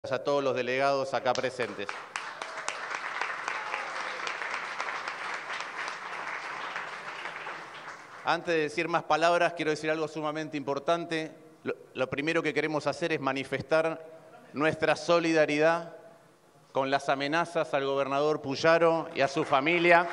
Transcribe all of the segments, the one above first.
a todos los delegados acá presentes. Antes de decir más palabras, quiero decir algo sumamente importante. Lo primero que queremos hacer es manifestar nuestra solidaridad con las amenazas al gobernador Puyaro y a su familia.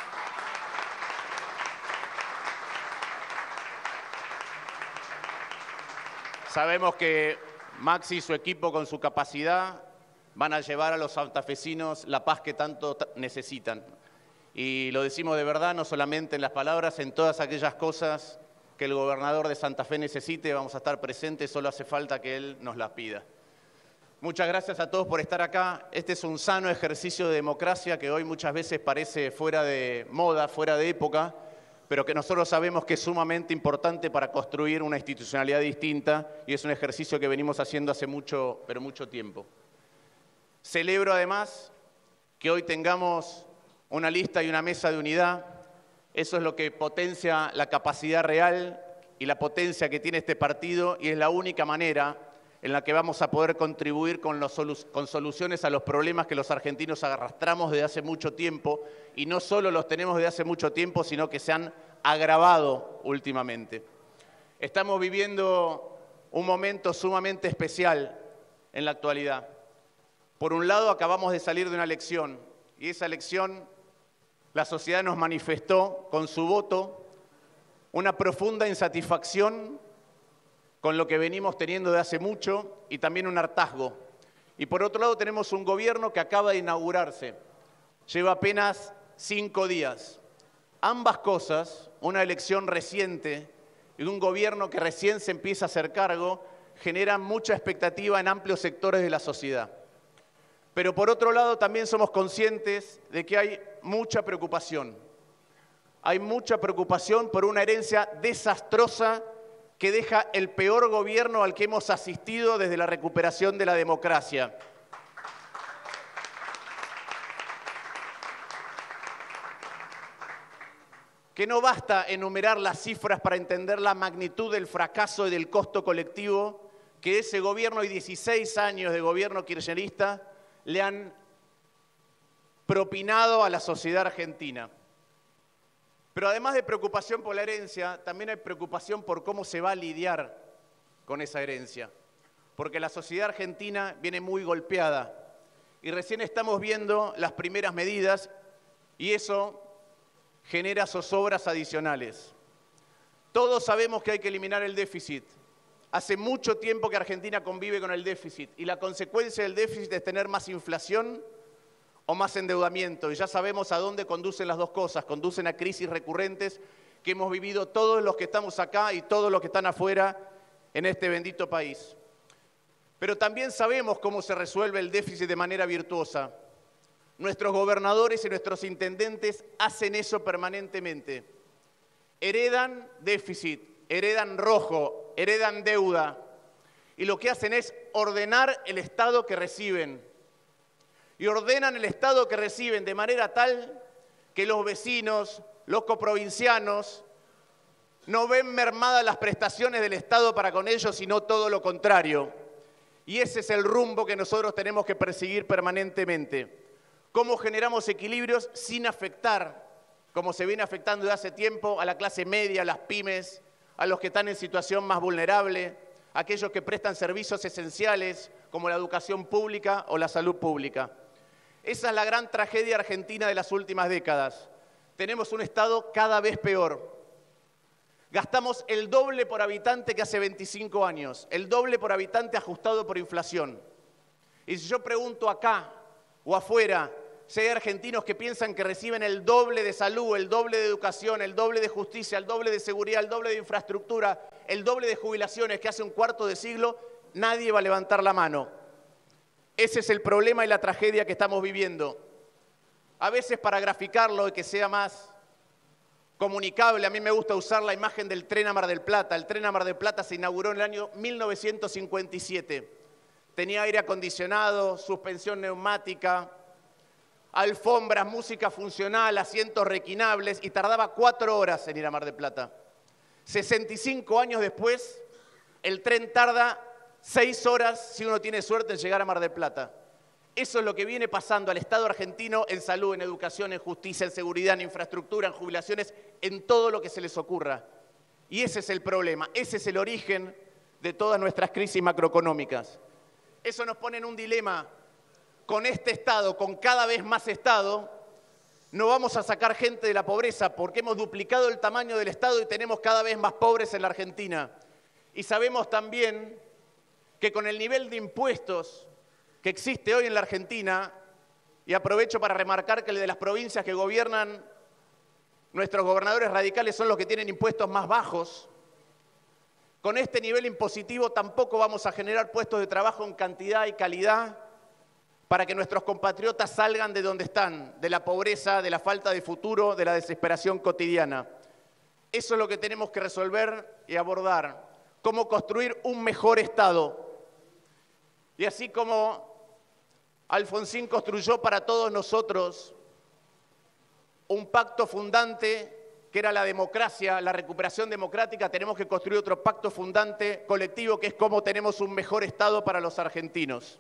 Sabemos que Maxi y su equipo, con su capacidad, van a llevar a los santafesinos la paz que tanto necesitan. Y lo decimos de verdad, no solamente en las palabras, en todas aquellas cosas que el gobernador de Santa Fe necesite, vamos a estar presentes, solo hace falta que él nos las pida. Muchas gracias a todos por estar acá. Este es un sano ejercicio de democracia que hoy muchas veces parece fuera de moda, fuera de época, pero que nosotros sabemos que es sumamente importante para construir una institucionalidad distinta y es un ejercicio que venimos haciendo hace mucho, pero mucho tiempo. Celebro además que hoy tengamos una lista y una mesa de unidad. Eso es lo que potencia la capacidad real y la potencia que tiene este partido y es la única manera en la que vamos a poder contribuir con soluciones a los problemas que los argentinos arrastramos desde hace mucho tiempo y no solo los tenemos desde hace mucho tiempo, sino que se han agravado últimamente. Estamos viviendo un momento sumamente especial en la actualidad. Por un lado, acabamos de salir de una elección y esa elección la sociedad nos manifestó con su voto una profunda insatisfacción con lo que venimos teniendo de hace mucho y también un hartazgo. Y por otro lado tenemos un gobierno que acaba de inaugurarse, lleva apenas 5 días. Ambas cosas, una elección reciente y un gobierno que recién se empieza a hacer cargo, generan mucha expectativa en amplios sectores de la sociedad. Pero por otro lado también somos conscientes de que hay mucha preocupación. Hay mucha preocupación por una herencia desastrosa que deja el peor gobierno al que hemos asistido desde la recuperación de la democracia. Que no basta enumerar las cifras para entender la magnitud del fracaso y del costo colectivo que ese gobierno y 16 años de gobierno kirchnerista le han propinado a la sociedad argentina. Pero además de preocupación por la herencia, también hay preocupación por cómo se va a lidiar con esa herencia. Porque la sociedad argentina viene muy golpeada y recién estamos viendo las primeras medidas y eso genera zozobras adicionales. Todos sabemos que hay que eliminar el déficit. Hace mucho tiempo que Argentina convive con el déficit y la consecuencia del déficit es tener más inflación o más endeudamiento. Y ya sabemos a dónde conducen las dos cosas. Conducen a crisis recurrentes que hemos vivido todos los que estamos acá y todos los que están afuera en este bendito país. Pero también sabemos cómo se resuelve el déficit de manera virtuosa. Nuestros gobernadores y nuestros intendentes hacen eso permanentemente. Heredan déficit, heredan rojo, heredan deuda. Y lo que hacen es ordenar el Estado que reciben. Y ordenan el Estado que reciben de manera tal que los vecinos, los coprovincianos, no ven mermadas las prestaciones del Estado para con ellos, sino todo lo contrario. Y ese es el rumbo que nosotros tenemos que perseguir permanentemente. ¿Cómo generamos equilibrios sin afectar, como se viene afectando desde hace tiempo, a la clase media, a las pymes, a los que están en situación más vulnerable, a aquellos que prestan servicios esenciales como la educación pública o la salud pública? Esa es la gran tragedia argentina de las últimas décadas. Tenemos un Estado cada vez peor. Gastamos el doble por habitante que hace 25 años, el doble por habitante ajustado por inflación. Y si yo pregunto acá o afuera, si hay argentinos que piensan que reciben el doble de salud, el doble de educación, el doble de justicia, el doble de seguridad, el doble de infraestructura, el doble de jubilaciones que hace un cuarto de siglo, nadie va a levantar la mano. Ese es el problema y la tragedia que estamos viviendo. A veces para graficarlo y que sea más comunicable, a mí me gusta usar la imagen del tren a Mar del Plata. El tren a Mar del Plata se inauguró en el año 1957. Tenía aire acondicionado, suspensión neumática, alfombras, música funcional, asientos requinables y tardaba 4 horas en ir a Mar del Plata. 65 años después, el tren tarda 6 horas si uno tiene suerte en llegar a Mar del Plata. Eso es lo que viene pasando al Estado argentino en salud, en educación, en justicia, en seguridad, en infraestructura, en jubilaciones, en todo lo que se les ocurra. Y ese es el problema, ese es el origen de todas nuestras crisis macroeconómicas. Eso nos pone en un dilema. Con este Estado, con cada vez más Estado, no vamos a sacar gente de la pobreza porque hemos duplicado el tamaño del Estado y tenemos cada vez más pobres en la Argentina. Y sabemos también que con el nivel de impuestos que existe hoy en la Argentina, y aprovecho para remarcar que el de las provincias que gobiernan nuestros gobernadores radicales son los que tienen impuestos más bajos, con este nivel impositivo tampoco vamos a generar puestos de trabajo en cantidad y calidad para que nuestros compatriotas salgan de donde están, de la pobreza, de la falta de futuro, de la desesperación cotidiana. Eso es lo que tenemos que resolver y abordar, cómo construir un mejor Estado. Y así como Alfonsín construyó para todos nosotros un pacto fundante que era la democracia, la recuperación democrática, tenemos que construir otro pacto fundante colectivo que es cómo tenemos un mejor Estado para los argentinos.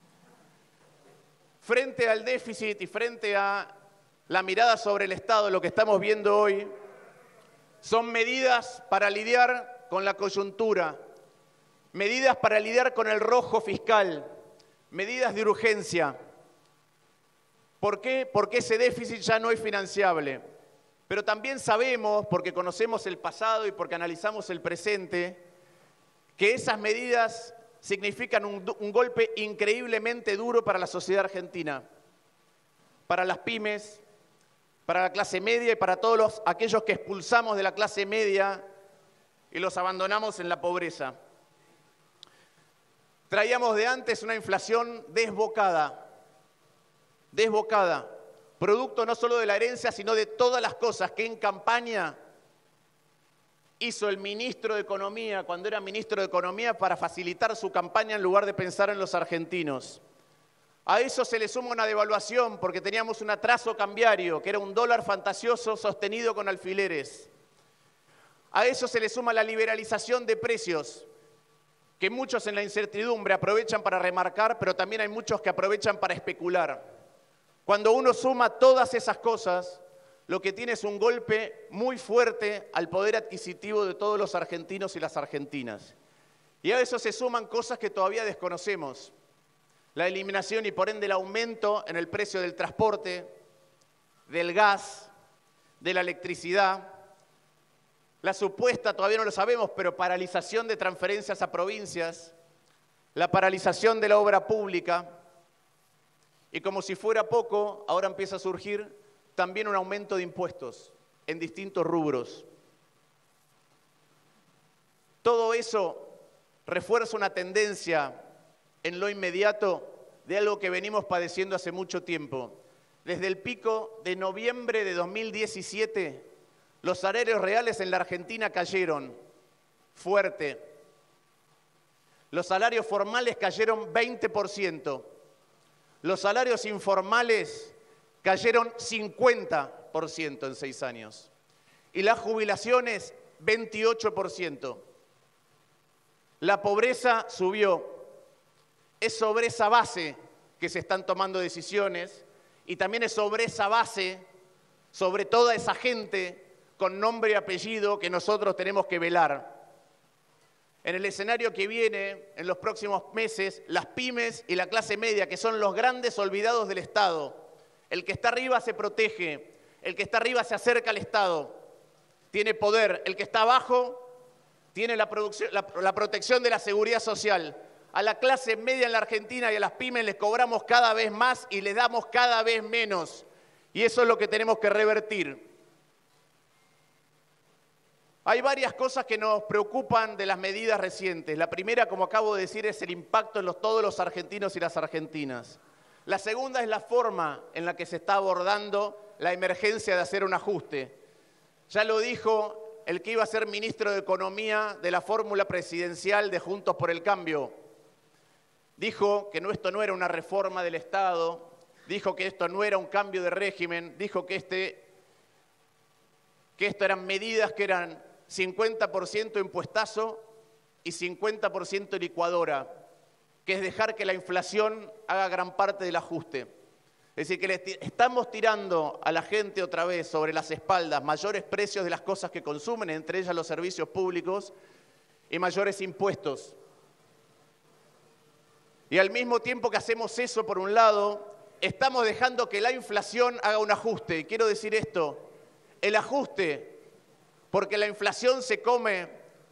Frente al déficit y frente a la mirada sobre el Estado, lo que estamos viendo hoy son medidas para lidiar con la coyuntura, medidas para lidiar con el rojo fiscal, medidas de urgencia. ¿Por qué? Porque ese déficit ya no es financiable. Pero también sabemos, porque conocemos el pasado y porque analizamos el presente, que esas medidas significan un golpe increíblemente duro para la sociedad argentina, para las pymes, para la clase media y para todos aquellos que expulsamos de la clase media y los abandonamos en la pobreza. Traíamos de antes una inflación desbocada, producto no solo de la herencia, sino de todas las cosas que en campaña hizo el ministro de Economía, cuando era ministro de Economía, para facilitar su campaña en lugar de pensar en los argentinos. A eso se le suma una devaluación, porque teníamos un atraso cambiario, que era un dólar fantasioso sostenido con alfileres. A eso se le suma la liberalización de precios, que muchos en la incertidumbre aprovechan para remarcar, pero también hay muchos que aprovechan para especular. Cuando uno suma todas esas cosas, lo que tiene es un golpe muy fuerte al poder adquisitivo de todos los argentinos y las argentinas. Y a eso se suman cosas que todavía desconocemos. La eliminación y por ende el aumento en el precio del transporte, del gas, de la electricidad, la supuesta, todavía no lo sabemos, pero paralización de transferencias a provincias, la paralización de la obra pública, y como si fuera poco, ahora empieza a surgir también un aumento de impuestos en distintos rubros. Todo eso refuerza una tendencia en lo inmediato de algo que venimos padeciendo hace mucho tiempo. Desde el pico de noviembre de 2017, los salarios reales en la Argentina cayeron fuerte. Los salarios formales cayeron 20%. Los salarios informales cayeron 50% en 6 años. Y las jubilaciones, 28%. La pobreza subió. Es sobre esa base que se están tomando decisiones y también es sobre esa base, sobre toda esa gente con nombre y apellido que nosotros tenemos que velar. En el escenario que viene, en los próximos meses, las pymes y la clase media, que son los grandes olvidados del Estado. El que está arriba se protege, el que está arriba se acerca al Estado, tiene poder. El que está abajo tiene la protección de la seguridad social. A la clase media en la Argentina y a las pymes les cobramos cada vez más y les damos cada vez menos. Y eso es lo que tenemos que revertir. Hay varias cosas que nos preocupan de las medidas recientes. La primera, como acabo de decir, es el impacto en todos los argentinos y las argentinas. La segunda es la forma en la que se está abordando la emergencia de hacer un ajuste. Ya lo dijo el que iba a ser ministro de Economía de la fórmula presidencial de Juntos por el Cambio. Dijo que esto no era una reforma del Estado, dijo que esto no era un cambio de régimen, dijo que esto eran medidas que eran 50% impuestazo y 50% licuadora, que es dejar que la inflación haga gran parte del ajuste. Es decir, que le estamos tirando a la gente otra vez sobre las espaldas mayores precios de las cosas que consumen, entre ellas los servicios públicos, y mayores impuestos. Y al mismo tiempo que hacemos eso, por un lado, estamos dejando que la inflación haga un ajuste. Y quiero decir esto, el ajuste, porque la inflación se come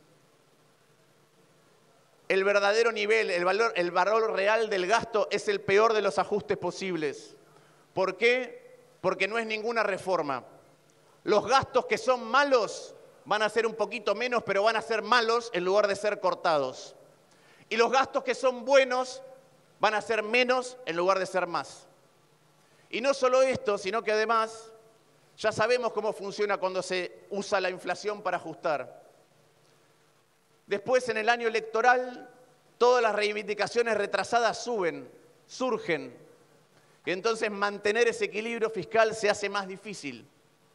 el verdadero nivel, el valor real del gasto es el peor de los ajustes posibles. ¿Por qué? Porque no es ninguna reforma. Los gastos que son malos van a ser un poquito menos, pero van a ser malos en lugar de ser cortados. Y los gastos que son buenos van a ser menos en lugar de ser más. Y no solo esto, sino que además ya sabemos cómo funciona cuando se usa la inflación para ajustar. Después, en el año electoral, todas las reivindicaciones retrasadas surgen. Y entonces mantener ese equilibrio fiscal se hace más difícil.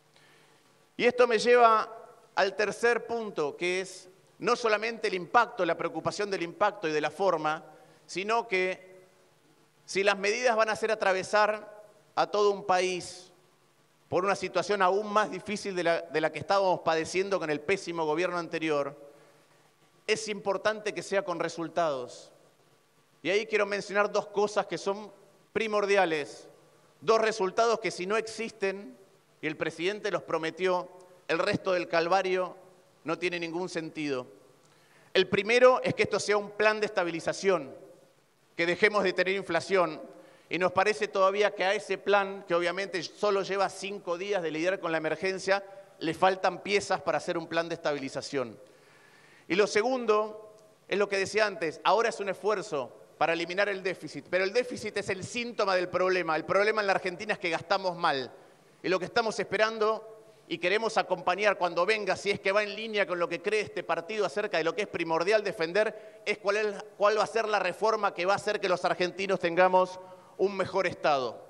Y esto me lleva al tercer punto, que es no solamente el impacto, la preocupación del impacto y de la forma, sino que si las medidas van a hacer atravesar a todo un país por una situación aún más difícil de la que estábamos padeciendo con el pésimo gobierno anterior, es importante que sea con resultados. Y ahí quiero mencionar dos cosas que son primordiales, dos resultados que si no existen, y el presidente los prometió, el resto del calvario no tiene ningún sentido. El primero es que esto sea un plan de estabilización, que dejemos de tener inflación, y nos parece todavía que a ese plan, que obviamente solo lleva 5 días de lidiar con la emergencia, le faltan piezas para hacer un plan de estabilización. Y lo segundo es lo que decía antes, ahora es un esfuerzo para eliminar el déficit, pero el déficit es el síntoma del problema. El problema en la Argentina es que gastamos mal. Y lo que estamos esperando y queremos acompañar cuando venga, si es que va en línea con lo que cree este partido acerca de lo que es primordial defender, es cuál va a ser la reforma que va a hacer que los argentinos tengamos un mejor Estado.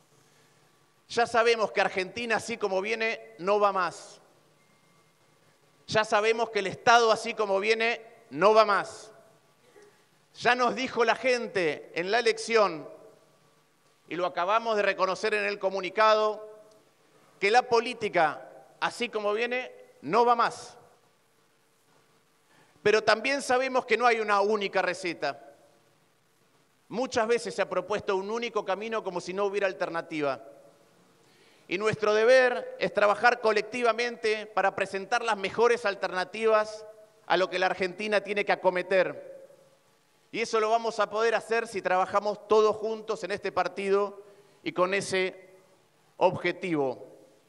Ya sabemos que Argentina, así como viene, no va más. Ya sabemos que el Estado, así como viene, no va más. Ya nos dijo la gente en la elección, y lo acabamos de reconocer en el comunicado, que la política, así como viene, no va más. Pero también sabemos que no hay una única receta. Muchas veces se ha propuesto un único camino como si no hubiera alternativa. Y nuestro deber es trabajar colectivamente para presentar las mejores alternativas a lo que la Argentina tiene que acometer. Y eso lo vamos a poder hacer si trabajamos todos juntos en este partido y con ese objetivo.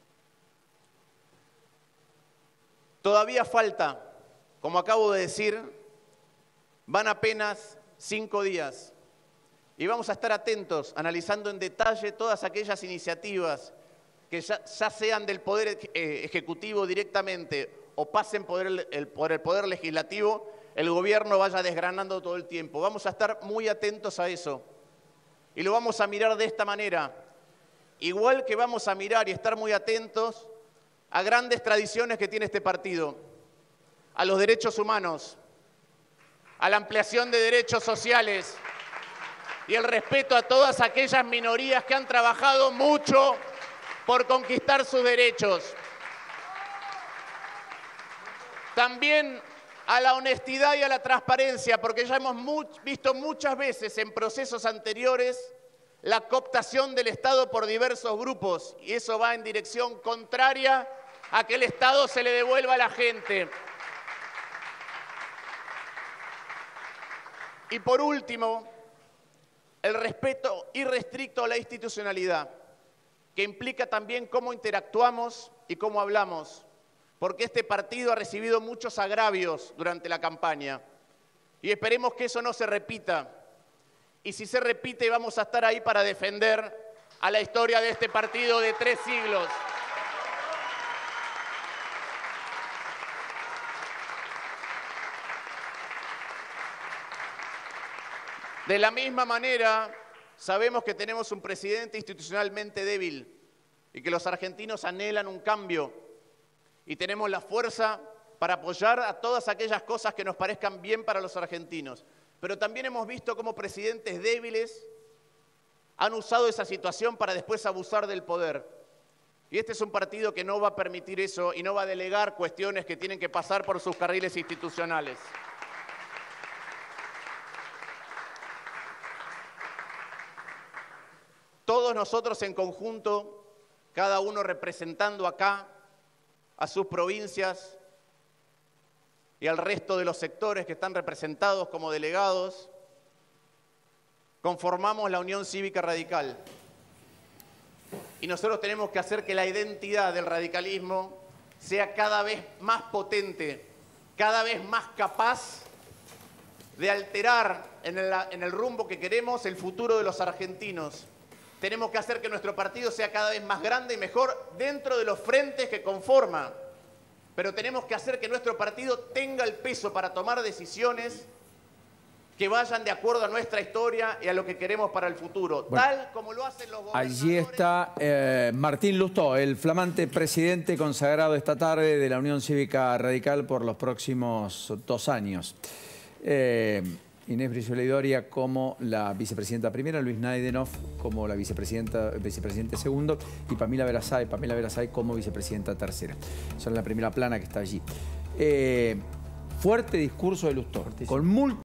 Todavía falta, como acabo de decir, van apenas 5 días. Y vamos a estar atentos, analizando en detalle todas aquellas iniciativas que ya sean del Poder Ejecutivo directamente o pasen por el Poder Legislativo, el gobierno vaya desgranando todo el tiempo. Vamos a estar muy atentos a eso. Y lo vamos a mirar de esta manera. Igual que vamos a mirar y estar muy atentos a grandes tradiciones que tiene este partido, a los derechos humanos, a la ampliación de derechos sociales y el respeto a todas aquellas minorías que han trabajado mucho por conquistar sus derechos. También a la honestidad y a la transparencia, porque ya hemos visto muchas veces en procesos anteriores la cooptación del Estado por diversos grupos, y eso va en dirección contraria a que el Estado se le devuelva a la gente. Y por último, el respeto irrestricto a la institucionalidad, que implica también cómo interactuamos y cómo hablamos, porque este partido ha recibido muchos agravios durante la campaña y esperemos que eso no se repita. Y si se repite, vamos a estar ahí para defender a la historia de este partido de 3 siglos. De la misma manera, sabemos que tenemos un presidente institucionalmente débil y que los argentinos anhelan un cambio. Y tenemos la fuerza para apoyar a todas aquellas cosas que nos parezcan bien para los argentinos. Pero también hemos visto cómo presidentes débiles han usado esa situación para después abusar del poder. Y este es un partido que no va a permitir eso y no va a delegar cuestiones que tienen que pasar por sus carriles institucionales. Todos nosotros en conjunto, cada uno representando acá a sus provincias y al resto de los sectores que están representados como delegados, conformamos la Unión Cívica Radical. Y nosotros tenemos que hacer que la identidad del radicalismo sea cada vez más potente, cada vez más capaz de alterar en el rumbo que queremos el futuro de los argentinos. Tenemos que hacer que nuestro partido sea cada vez más grande y mejor dentro de los frentes que conforma. Pero tenemos que hacer que nuestro partido tenga el peso para tomar decisiones que vayan de acuerdo a nuestra historia y a lo que queremos para el futuro, bueno, tal como lo hacen los gobernadores. Allí está Martín Lustó, el flamante presidente consagrado esta tarde de la Unión Cívica Radical por los próximos 2 años. Inés Brizuela y Doria como la vicepresidenta primera, Luis Naidenov como la vicepresidente segundo y Pamela Verasay como vicepresidenta tercera. Son la primera plana que está allí. Fuerte discurso de Lustó, con